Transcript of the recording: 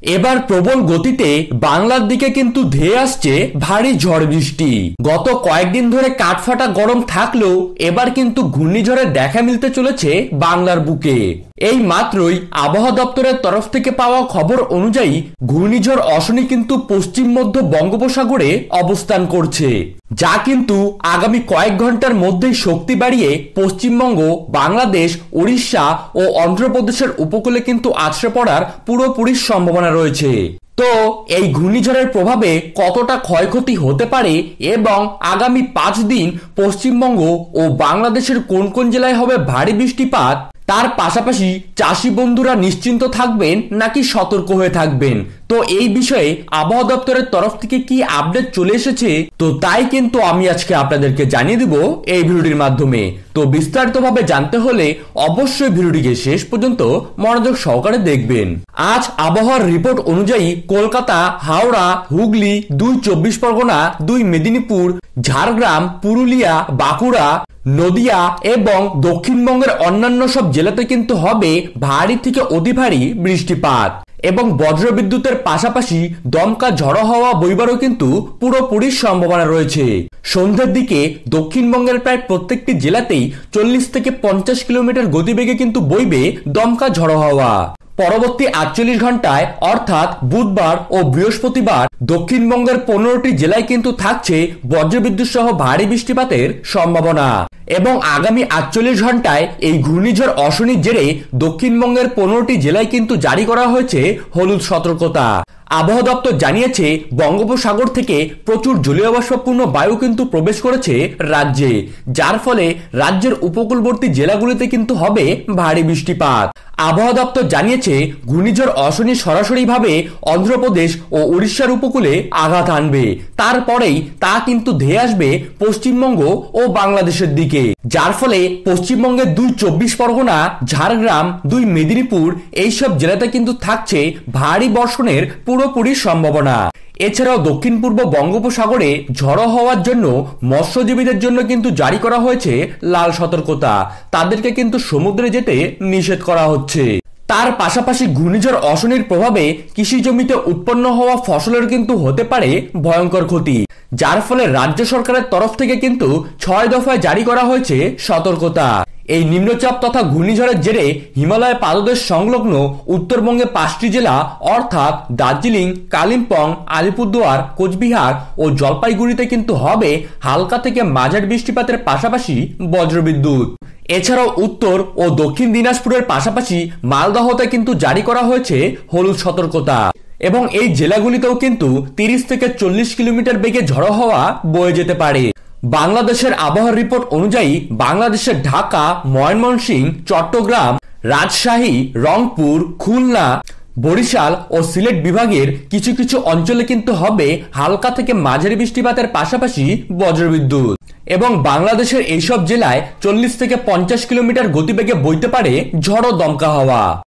এবার প্রবল গতিতে বাংলার দিকে কিন্তু ধেয়ে আসছে ভারী ঝড় বৃষ্টি। গত কয়েকদিন ধরে কাঠফাটা গরম থাকলেও এবার কিন্তু ঘূর্ণিঝড়ের দেখা মিলতে চলেছে বাংলার বুকে। এই মাত্রই আবহাওয়া দপ্তরের তরফ থেকে পাওয়া খবর অনুযায়ী ঘূর্ণিঝড় অশনি কিন্তু পশ্চিম মধ্য বঙ্গোপসাগরে অবস্থান করছে, যা কিন্তু আগামী কয়েক ঘন্টার মধ্যেই শক্তি বাড়িয়ে পশ্চিমবঙ্গ, বাংলাদেশ, উড়িষ্যা ও অন্ধ্রপ্রদেশের উপকূলে কিন্তু আছড়ে পড়ার পুরোপুরি সম্ভাবনা রয়েছে। তো এই ঘূর্ণিঝড়ের প্রভাবে কতটা ক্ষয়ক্ষতি হতে পারে এবং আগামী 5 দিন পশ্চিমবঙ্গ ও বাংলাদেশের কোন কোন জেলায় হবে ভারী বৃষ্টিপাত, তার পাশাপাশি চাষি বন্ধুরা নিশ্চিন্ত থাকবেন নাকি সতর্ক হয়ে থাকবেন, তো এই বিষয়ে আবহাওয়া দপ্তরের তরফ থেকে কি আপডেট চলে এসেছে, তো তাই কিন্তু আমি আজকে আপনাদেরকে জানিয়ে দিব এই ভিডিওটির মাধ্যমে। তো বিস্তারিতভাবে জানতে হলে অবশ্যই ভিডিওটিকে শেষ পর্যন্ত মনোযোগ সহকারে দেখবেন। আজ আবহাওয়ার রিপোর্ট অনুযায়ী কলকাতা, হাওড়া, হুগলি, 2 চব্বিশ পরগনা, 2 মেদিনীপুর, ঝাড়গ্রাম, পুরুলিয়া, বাঁকুড়া, নদিয়া এবং দক্ষিণবঙ্গের অন্যান্য সব জেলাতে কিন্তু হবে ভারী থেকে অতি ভারী বৃষ্টিপাত এবং বজ্রবিদ্যুতের পাশাপাশি দমকা ঝড়ো হাওয়া বইবারও কিন্তু পুরোপুরি সম্ভাবনা রয়েছে। সন্ধ্যের দিকে দক্ষিণবঙ্গের প্রায় প্রত্যেকটি জেলাতেই 40 থেকে 50 কিলোমিটার গতিবেগে কিন্তু বইবে দমকা ঝড়ো হাওয়া। পরবর্তী 48 ঘন্টায় অর্থাৎ বুধবার ও বৃহস্পতিবার দক্ষিণবঙ্গের 15টি জেলায় কিন্তু থাকছে বজ্রবিদ্যুৎ সহ ভারী বৃষ্টিপাতের সম্ভাবনা এবং আগামী 48 ঘন্টায় এই ঘূর্ণিঝড় অশনির জেরে দক্ষিণবঙ্গের 15টি জেলায় কিন্তু জারি করা হয়েছে হলুদ সতর্কতা। আবহাওয়া দপ্তর জানিয়েছে বঙ্গোপসাগর থেকে প্রচুর জলীয় বাষ্পপূর্ণ বায়ু কিন্তু প্রবেশ করেছে রাজ্যে, যার ফলে রাজ্যের উপকূলবর্তী জেলাগুলিতে কিন্তু হবে ভারী বৃষ্টিপাত। আবহাওয়া দপ্তর জানিয়েছে ঘূর্ণিঝড় অশনি সরাসরিভাবে অন্ধ্রপ্রদেশ ও উড়িষ্যার উপকূলে আঘাত আনবে, তারপরেই তা কিন্তু ধেয়ে আসবে পশ্চিমবঙ্গ ও বাংলাদেশের দিকে, যার ফলে পশ্চিমবঙ্গের 2 চব্বিশ পরগনা, ঝাড়গ্রাম, 2 মেদিনীপুর এইসব জেলাতে কিন্তু থাকছে ভারী বর্ষণের পুরোপুরি সম্ভাবনা। এছাড়াও দক্ষিণ পূর্ব বঙ্গোপসাগরে ঝড়ো হওয়ার জন্য মৎস্যজীবীদের জন্য কিন্তু জারি করা হয়েছে লাল সতর্কতা, তাদেরকে কিন্তু সমুদ্রে যেতে নিষেধ করা হচ্ছে। তার পাশাপাশি ঘূর্ণিঝড় অশনির প্রভাবে কৃষি জমিতে উৎপন্ন হওয়া ফসলের কিন্তু হতে পারে ভয়ঙ্কর ক্ষতি, যার ফলে রাজ্য সরকারের তরফ থেকে কিন্তু 6 দফায় জারি করা হয়েছে সতর্কতা। এই নিম্নচাপ তথা ঘূর্ণিঝড়ের জেরে হিমালয় পাদদেশ সংলগ্ন উত্তরবঙ্গে 5টি জেলা অর্থাৎ দার্জিলিং, কালিম্পং, আলিপুরদুয়ার, কোচবিহার ও জলপাইগুড়িতে কিন্তু হবে হালকা থেকে মাঝারি বৃষ্টিপাতের পাশাপাশি বজ্রবিদ্যুৎ। এছাড়াও উত্তর ও দক্ষিণ দিনাজপুরের পাশাপাশি মালদহতে কিন্তু জারি করা হয়েছে হলুদ সতর্কতা এবং এই জেলাগুলিতেও কিন্তু 30 থেকে 40 কিলোমিটার বেগে ঝড়ো হাওয়া বয়ে যেতে পারে। বাংলাদেশের আবহাওয়ার রিপোর্ট অনুযায়ী বাংলাদেশের ঢাকা, ময়মনসিংহ, চট্টগ্রাম, রাজশাহী, রংপুর, খুলনা, বরিশাল ও সিলেট বিভাগের কিছু কিছু অঞ্চলে কিন্তু হবে হালকা থেকে মাঝারি বৃষ্টিপাতের পাশাপাশি বজ্রবিদ্যুৎ এবং বাংলাদেশের এইসব জেলায় 40 থেকে 50 কিলোমিটার গতিবেগে বইতে পারে ঝড়ো দমকা হাওয়া।